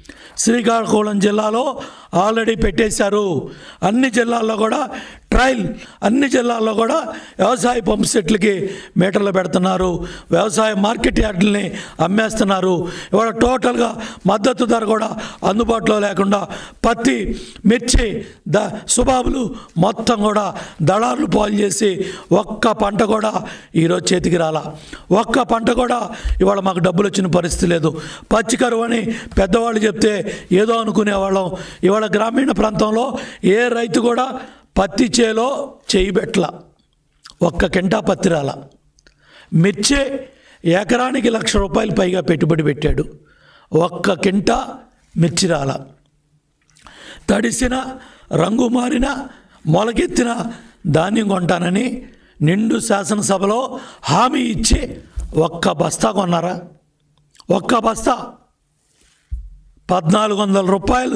శ్రీకాకుళం జిల్లాలో ఆల్రెడీ పెట్టేశారు. అన్ని జిల్లాల్లో కూడా ట్రయల్, అన్ని జిల్లాల్లో కూడా వ్యవసాయ పంప్ సెట్లకి మీటర్లు పెడుతున్నారు, వ్యవసాయ మార్కెట్ యార్డుల్ని అమ్మేస్తున్నారు. ఇవాళ టోటల్గా మద్దతు ధర కూడా అందుబాటులో లేకుండా పత్తి, మిర్చి, సుబాబులు మొత్తం కూడా దళారులు పాలు చేసి ఒక్క పంట కూడా ఈరోజు చేతికి రాలా. ఒక్క పంట కూడా ఇవాళ మాకు డబ్బులు వచ్చిన పరిస్థితి లేదు. పచ్చికరువు అని పెద్దవాళ్ళు చెప్తే ఏదో అనుకునేవాళ్ళం. ఇవాళ గ్రామీణ ప్రాంతంలో ఏ రైతు కూడా పత్తి చేలో చేయబెట్ల, ఒక్క కింటా పత్తి రాల. మిర్చి ఎకరానికి ₹1,00,000 పైగా పెట్టుబడి పెట్టాడు, ఒక్క కింటా మిర్చి రాల. తడిసిన, రంగు మారిన, మొలకెత్తిన ధాన్యం కొంటానని నిండు శాసనసభలో హామీ ఇచ్చి ఒక్క బస్తా కొన్నారా? ఒక్క బస్తా ₹1,400,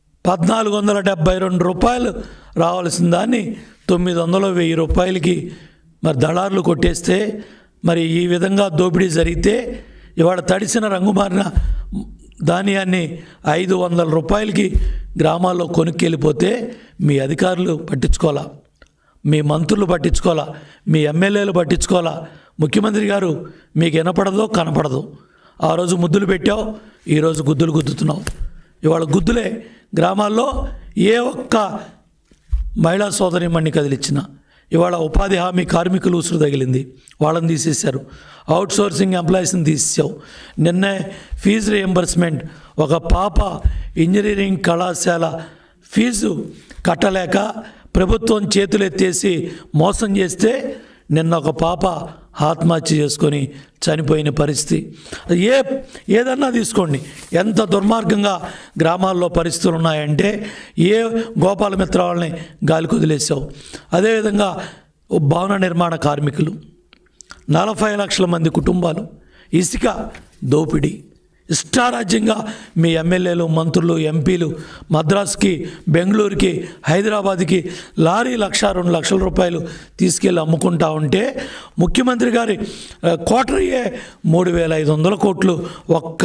₹1,472 రావాల్సిన దాన్ని 900, ₹1,000కి మరి దళారులు కొట్టేస్తే, మరి ఈ విధంగా దోపిడీ జరిగితే ఇవాళ తడిసిన, రంగు మారిన ధాన్యాన్ని ₹500కి గ్రామాల్లో కొనుక్కెళ్ళిపోతే మీ అధికారులు పట్టించుకోవాలా, మీ మంత్రులు పట్టించుకోవాలా, మీ ఎమ్మెల్యేలు పట్టించుకోవాలా. ముఖ్యమంత్రి గారు మీకు వినపడదో కనపడదు. ఆ రోజు ముద్దులు పెట్టావు, ఈరోజు గుద్దులు గుద్దుతున్నావు. ఇవాళ గుద్దులే. గ్రామాల్లో ఏ ఒక్క మహిళా సోదరిమణ్ణి కదిలిచ్చినా ఇవాళ ఉపాధి హామీ కార్మికులు ఉసురు తగిలింది, వాళ్ళని తీసేశారు. అవుట్ సోర్సింగ్ ఎంప్లాయీస్ని తీసేసావు. నిన్నే ఫీజు రియంబర్స్మెంట్, ఒక పాప ఇంజనీరింగ్ కళాశాల ఫీజు కట్టలేక ప్రభుత్వం చేతులెత్తేసి మోసం చేస్తే నిన్న ఒక పాప ఆత్మహత్య చేసుకొని చనిపోయిన పరిస్థితి. ఏదన్నా తీసుకోండి, ఎంత దుర్మార్గంగా గ్రామాల్లో పరిస్థితులు ఉన్నాయంటే ఏ గోపాలమిత్ర వాళ్ళని గాలి కుదిలేసావు. అదేవిధంగా భవన నిర్మాణ కార్మికులు 40 లక్షల మంది కుటుంబాలు, ఇసుక దోపిడీ ఇష్టారాజ్యంగా మీ ఎమ్మెల్యేలు, మంత్రులు, ఎంపీలు మద్రాసుకి, బెంగళూరుకి, హైదరాబాద్కి లారీ ₹1,00,000, ₹2,00,000 తీసుకెళ్ళి అమ్ముకుంటా ఉంటే ముఖ్యమంత్రి గారి కోటరీయే 3,500 కోట్లు ఒక్క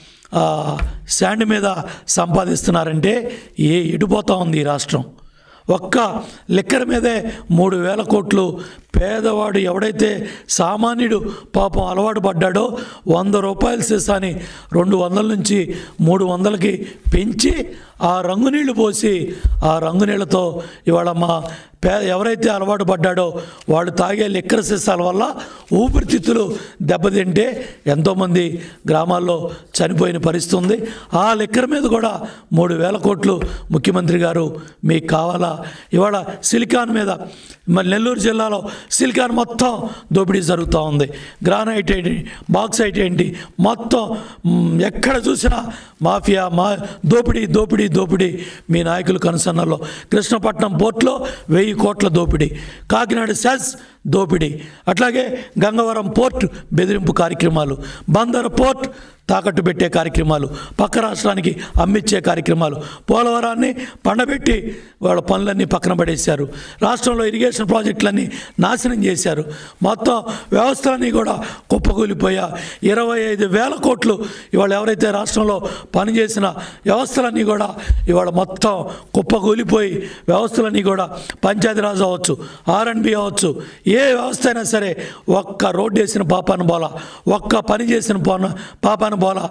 శాండ్ మీద సంపాదిస్తున్నారంటే ఎటుపోతా ఉంది ఈ రాష్ట్రం? ఒక్క లిక్కర్ మీదే 3,000 కోట్లు. పేదవాడు ఎవడైతే సామాన్యుడు పాపం అలవాటు పడ్డాడో ₹100 సీసాని 200 నుంచి 300కి పెంచి ఆ రంగు నీళ్లు పోసి ఆ రంగు నీళ్లతో ఇవాళ ఎవరైతే అలవాటు పడ్డాడో వాడు తాగే లిక్కర్ సీసాల వల్ల ఊపిరితిత్తులు దెబ్బతింటే ఎంతోమంది గ్రామాల్లో చనిపోయిన పరిస్థితి ఉంది. ఆ లిక్కర్ మీద కూడా 3,000 కోట్లు ముఖ్యమంత్రి గారు మీకు కావాలా? ఇవాళ సిలికాన్ మీద మరి నెల్లూరు జిల్లాలో సిలికాన్ మొత్తం దోపిడీ జరుగుతూ ఉంది. గ్రానైట్ ఏంటి, బాక్సైట్ ఏంటి, మొత్తం ఎక్కడ చూసినా మాఫియా, దోపిడీ దోపిడీ దోపిడీ. మీ నాయకులు కనుసన్నల్లో కృష్ణపట్నం పోర్టులో 1000 కోట్ల దోపిడీ, కాకినాడ సెస్ దోపిడీ, అట్లాగే గంగవరం పోర్ట్ బెదిరింపు కార్యక్రమాలు, బందర్ పోర్ట్ తాకట్టు పెట్టే కార్యక్రమాలు, పక్క రాష్ట్రానికి అమ్మిచ్చే కార్యక్రమాలు, పోలవరాన్ని పండబెట్టి వాళ్ళ పనులన్నీ పక్కన పడేశారు. రాష్ట్రంలో ఇరిగేషన్ ప్రాజెక్టులన్నీ నాశనం చేశారు. మొత్తం వ్యవస్థలన్నీ కూడా కుప్పకూలిపోయా. 25,000 కోట్లు ఇవాళ ఎవరైతే రాష్ట్రంలో పనిచేసిన వ్యవస్థలన్నీ కూడా ఇవాళ మొత్తం కుప్పకూలిపోయి వ్యవస్థలన్నీ కూడా పంచాయతీరాజ్ అవ్వచ్చు, R&B అవ్వచ్చు, ఏ వ్యవస్థ అయినా సరే ఒక్క రోడ్డు వేసిన పాపాను బోలా, ఒక్క పని చేసిన పాపాను బోలా